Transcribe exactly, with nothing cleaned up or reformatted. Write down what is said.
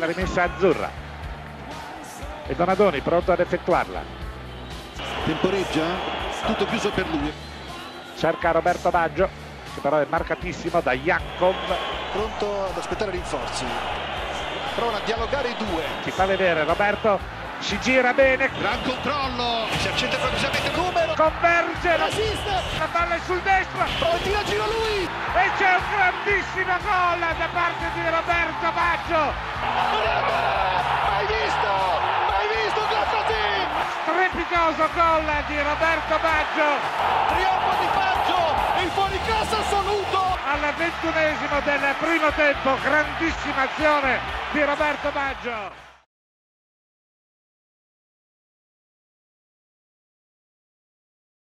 la rimessa azzurra e Donadoni pronto ad effettuarla. Temporeggia, tutto chiuso per lui. Cerca Roberto Baggio, che però è marcatissimo da Jankov. Pronto ad aspettare rinforzi. Provano a dialogare i due. Si fa vedere Roberto, si gira bene. Gran controllo, si accende improvvisamente il numero. Converge, Assiste. la palla è sul destro. Poi tira giro lui. E c'è un grandissimo gol da parte di Roberto Baggio. Mai visto? Mai visto così? Strepitoso gol di Roberto Baggio. Trionfo di Baggio, il fuoriclasse assoluto. Al ventunesimo del primo tempo, grandissima azione di Roberto Baggio.